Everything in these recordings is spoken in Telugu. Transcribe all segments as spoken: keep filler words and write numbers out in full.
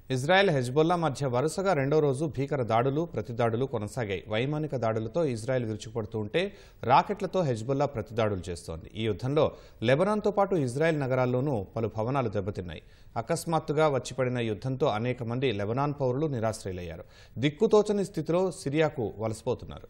ఇజ్రాయెల్ హెజ్బొల్లా మధ్య వరుసగా రెండో రోజు భీకర దాడులు ప్రతిదాడులు కొనసాగాయి. వైమానిక దాడులతో ఇజ్రాయెల్ విరుచుకుపడుతూ ఉంటే రాకెట్లతో హెజ్బొల్లా ప్రతిదాడులు చేస్తోంది. ఈ యుద్ధంలో లెబనాన్తో పాటు ఇజ్రాయెల్ నగరాల్లోనూ పలు భవనాలు దెబ్బతిన్నాయి. అకస్మాత్తుగా వచ్చిపడిన యుద్ధంతో అనేక మంది లెబనాన్ పౌరులు నిరాశ్రయులయ్యారు. దిక్కుతోచని స్థితిలో సిరియాకు వలసపోతున్నారు.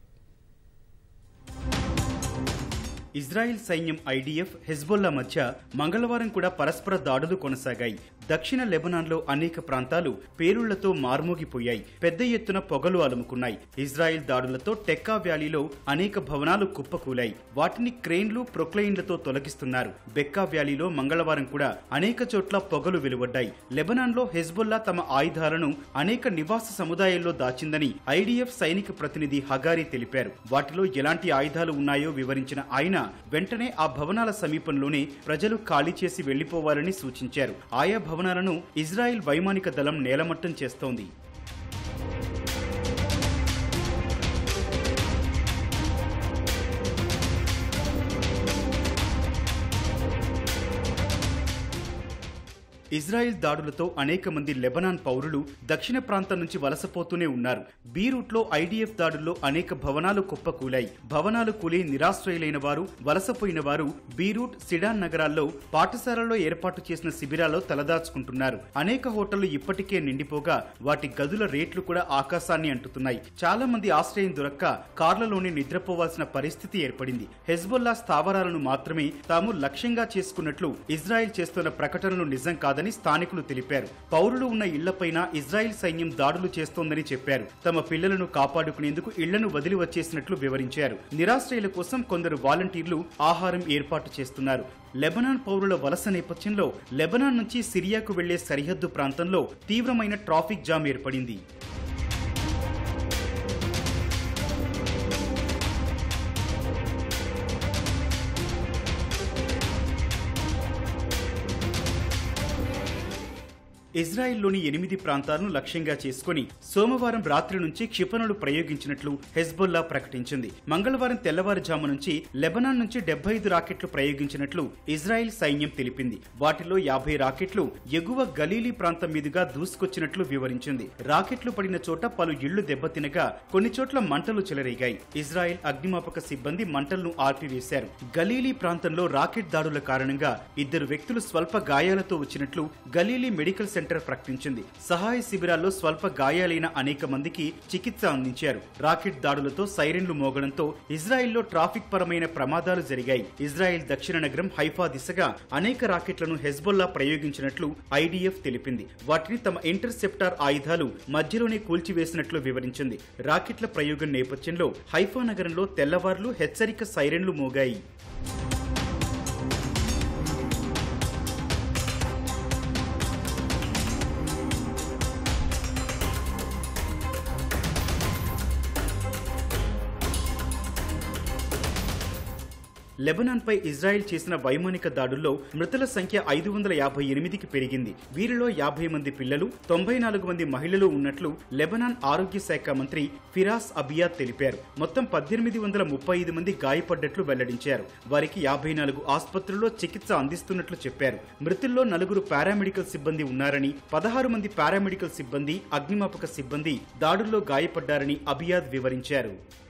ఇజ్రాయెల్ సైన్యం ఐడిఎఫ్ హెజ్బొల్లా మధ్య మంగళవారం కూడా పరస్పర దాడులు కొనసాగాయి. దక్షిణ లెబనాన్లో అనేక ప్రాంతాలు పేలుళ్లతో మార్మోగిపోయాయి. పెద్ద ఎత్తున పొగలు అలుముకున్నాయి. ఇజ్రాయెల్ దాడులతో టెక్కా వ్యాలీలో అనేక భవనాలు కుప్పకూలాయి. వాటిని క్రెయిన్లు ప్రొక్లెయిన్లతో తొలగిస్తున్నారు. బెక్కా వ్యాలీలో మంగళవారం కూడా అనేక చోట్ల పొగలు వెలువడ్డాయి. లెబనాన్లో హెజ్బొల్లా తమ ఆయుధాలను అనేక నివాస సముదాయాల్లో దాచిందని ఐడిఎఫ్ సైనిక ప్రతినిధి హగారి తెలిపారు. వాటిలో ఎలాంటి ఆయుధాలు ఉన్నాయో వివరించిన ఆయన వెంటనే ఆ భవనాల సమీపంలోనే ప్రజలు ఖాళీ చేసి వెళ్లిపోవాలని సూచించారు. ఆయా భవనాలను ఇజ్రాయెల్ వైమానిక దళం నేలమట్టం చేస్తోంది. ఇజ్రాయెల్ దాడులతో అనేక మంది లెబనాన్ పౌరులు దక్షిణ ప్రాంతం నుంచి వలసపోతూనే ఉన్నారు. బీరూట్లో ఐడిఎఫ్ దాడుల్లో అనేక భవనాలు కుప్పకూలాయి. భవనాలు కూలి నిరాశ్రయులైన వారు, వలసపోయిన వారు బీరూట్, సిడాన్ నగరాల్లో పాఠశాలల్లో ఏర్పాటు చేసిన శిబిరాల్లో తలదాచుకుంటున్నారు. అనేక హోటళ్లు ఇప్పటికే నిండిపోగా వాటి గదుల రేట్లు కూడా ఆకాశాన్ని అంటుతున్నాయి. చాలా మంది ఆశ్రయం దొరక్క కార్లలోనే నిద్రపోవాల్సిన పరిస్థితి ఏర్పడింది. హెజ్బొల్లా స్థావరాలను మాత్రమే తాము లక్ష్యంగా చేసుకున్నట్లు ఇజ్రాయెల్ చేస్తున్న ప్రకటనలు నిజం కాదు స్థానికులు తెలిపారు. పౌరులు ఉన్న ఇళ్లపైన ఇజ్రాయెల్ సైన్యం దాడులు చేస్తోందని చెప్పారు. తమ పిల్లలను కాపాడుకునేందుకు ఇళ్లను వదిలి వచ్చేసినట్లు వివరించారు. నిరాశ్రయుల కోసం కొందరు వాలంటీర్లు ఆహారం ఏర్పాటు చేస్తున్నారు. లెబనాన్ పౌరుల వలస నేపథ్యంలో లెబనాన్ నుంచి సిరియాకు వెళ్లే సరిహద్దు ప్రాంతంలో తీవ్రమైన ట్రాఫిక్ జామ్ ఏర్పడింది. ఇజ్రాయెల్లోని ఎనిమిది ప్రాంతాలను లక్ష్యంగా చేసుకుని సోమవారం రాత్రి నుంచి క్షిపణులు ప్రయోగించినట్లు హెజ్బొల్లా ప్రకటించింది. మంగళవారం తెల్లవారుజాము నుంచి లెబనాన్ నుంచి డెబ్బై ఐదు రాకెట్లు ప్రయోగించినట్లు ఇజ్రాయెల్ సైన్యం తెలిపింది. వాటిలో యాభై రాకెట్లు ఎగువ గలీలీ ప్రాంతం మీదుగా దూసుకొచ్చినట్లు వివరించింది. రాకెట్లు పడిన చోట పలు ఇళ్లు దెబ్బతినగా కొన్ని చోట్ల మంటలు చెలరేగాయి. ఇజ్రాయెల్ అగ్నిమాపక సిబ్బంది మంటలను ఆర్పివేశారు. గలీలీ ప్రాంతంలో రాకెట్ దాడుల కారణంగా ఇద్దరు వ్యక్తులు స్వల్ప గాయాలతో వచ్చినట్లు గలీలీ మెడికల్ సెంటర్ ప్రకటించింది. సహాయ శిబిరాల్లో స్వల్ప గాయాలైన అనేక మందికి చికిత్స అందించారు. రాకెట్ దాడులతో సైరన్లు మోగడంతో ఇజ్రాయెల్లో ట్రాఫిక్ పరమైన ప్రమాదాలు జరిగాయి. ఇజ్రాయెల్ దక్షిణ నగరం హైఫా దిశగా అనేక రాకెట్లను హెజ్బొల్లా ప్రయోగించినట్లు ఐడిఎఫ్ తెలిపింది. వాటిని తమ ఇంటర్సెప్టార్ ఆయుధాలు మధ్యలోనే కూల్చివేసినట్లు వివరించింది. రాకెట్ల ప్రయోగం నేపథ్యంలో హైఫా నగరంలో తెల్లవార్లు హెచ్చరిక సైరన్లు మోగాయి. లెబనాన్ పై ఇజ్రాయెల్ చేసిన వైమానిక దాడుల్లో మృతుల సంఖ్య ఐదు వందల యాభై ఎనిమిదికి పెరిగింది. వీరిలో యాభై మంది పిల్లలు, తొంభై నాలుగు మంది మహిళలు ఉన్నట్లు లెబనాన్ ఆరోగ్య శాఖ మంత్రి ఫిరాస్ అబియాద్ తెలిపారు. మొత్తం పద్దెనిమిది వందల ముప్పై ఐదు మంది గాయపడ్డట్లు వెల్లడించారు. వారికి యాభై నాలుగు ఆసుపత్రుల్లో చికిత్స అందిస్తున్నట్లు చెప్పారు. మృతుల్లో నలుగురు పారామెడికల్ సిబ్బంది ఉన్నారని, పదహారు మంది పారామెడికల్ సిబ్బంది, అగ్నిమాపక సిబ్బంది దాడుల్లో గాయపడ్డారని అబియాద్ వివరించారు.